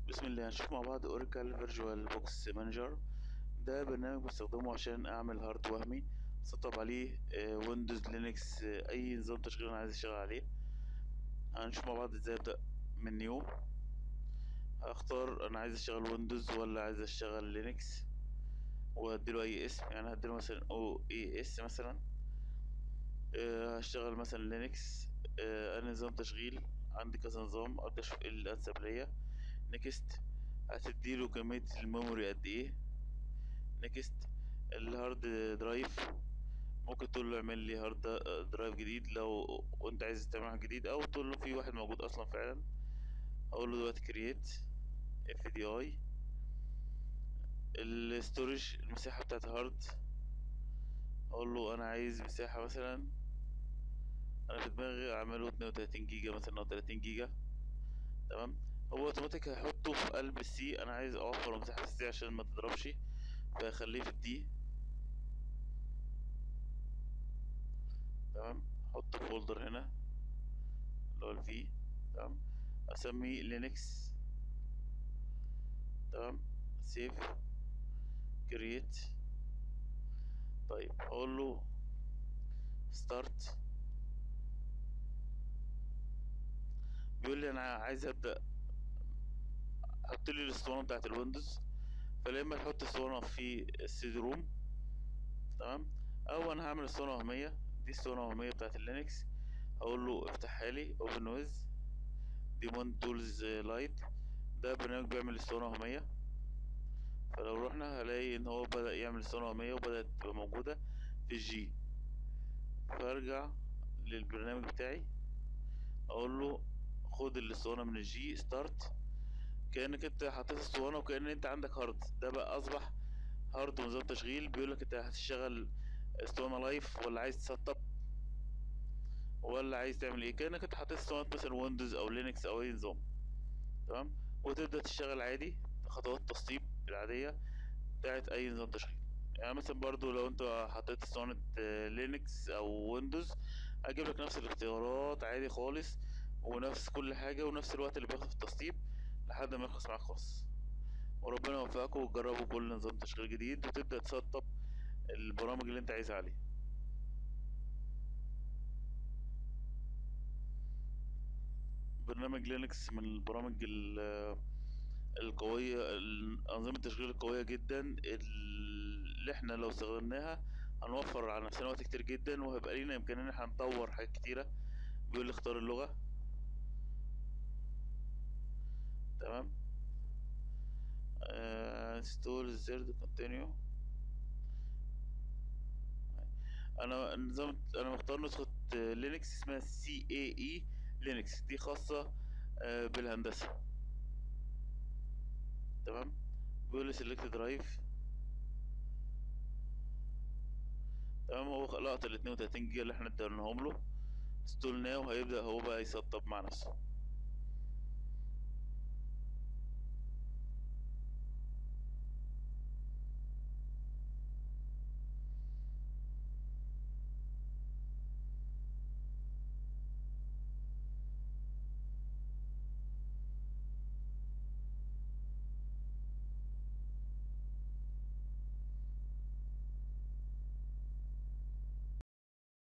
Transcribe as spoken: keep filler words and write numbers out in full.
بسم الله. هنشوف مع بعض اوراكل فيرتشوال بوكس مانجر. ده برنامج بستخدمه عشان اعمل هارد وهمي سطب عليه ويندوز لينكس، اي نظام تشغيل انا عايز اشتغل عليه. هنشوف مع بعض ازاي ابدا من نيو. هختار انا عايز اشتغل ويندوز ولا عايز اشتغل لينكس، وهديله اي اسم. يعني هديله مثلا او اي اس مثلا. أه هشتغل مثلا لينكس. أه انا نظام تشغيل عندي كذا نظام، اقدر اشوف ايه الانسب ليا. نيكست. هتديله كمية الميموري قد ايه. نيكست. الهارد درايف ممكن تقول له اعمل لي هارد درايف جديد لو انت عايز تعمل واحد جديد، او تقول له في واحد موجود اصلا فعلا. اقول له دلوقتي كرييت اف دي اي. الستورج المساحة بتاعت الهارد، اقول له انا عايز مساحة مثلا، انا في دماغي اعمله اتنين وتلاتين جيجا مثلا او تلاتين جيجا. تمام. هو اوتوماتيك هيحطه في قلب السي، انا عايز اوفر مساحة السي عشان ما تضربش، فخليه في الدي. تمام. احط فولدر هنا اللي هو الفي. تمام. اسميه لينكس. تمام. سيف. كرييت. طيب اقول له ستارت. بيقول لي انا عايز ابدا، حط لي الاسطوانه بتاعت الويندوز. فلا اما تحط اسطوانه في السيدي روم. تمام. او انا هعمل اسطوانه وهميه، دي اسطوانه وهميه بتاعت اللينكس. اقول له افتحها لي اوبن ويز ديمون تولز لايت. ده برنامج بيعمل اسطوانه وهميه. فلو رحنا هلاقي ان هو بدأ يعمل اسطوانة وهمية وبدأت تبقى موجودة في الجي. فارجع للبرنامج بتاعي، اقول له خد الاسطوانة من الجي ستارت. كأنك انت حطيت اسطوانة وكأن انت عندك هارد. ده بقى اصبح هارد ونظام تشغيل. بيقولك انت هتشتغل اسطوانة لايف ولا عايز تسطب ولا عايز تعمل ايه. كأنك انت حطيت اسطوانة مثلا ويندوز او لينكس او اي نظام. تمام. وتبدأ تشتغل عادي خطوات التسطيب العادية بتاعت اي نظام تشغيل. يعني مثلا برضو لو انت حطيت اسطوانة لينكس او ويندوز، هجيب لك نفس الاختيارات عادي خالص، ونفس كل حاجة، ونفس الوقت اللي بياخد في التسطيب لحد ما يخلص معاك خالص. وربنا يوفقكم وتجربوا كل نظام تشغيل جديد وتبدأ تسطب البرامج اللي انت عايز عليه. برنامج لينكس من البرامج القوية، الأنظمة التشغيل القوية جدا اللي احنا لو استخدمناها هنوفر على نفسنا وقت كتير جدا، وهيبقى لينا إمكانية إن احنا نطور حاجات كتيرة. بيقول لي اختار اللغة. تمام. انستول زيرد كونتينيو. انا نظام انا مختار نسخة لينكس اسمها سي اي اي لينكس، دي خاصة آه، بالهندسة. تمام. بيقول لي سيلكت درايف. تمام. هو لقط ال اتنين وتلاتين جيجا اللي احنا اديناهم له. ستول ناو. هيبدأ هو بقى يسطب مع نفسه.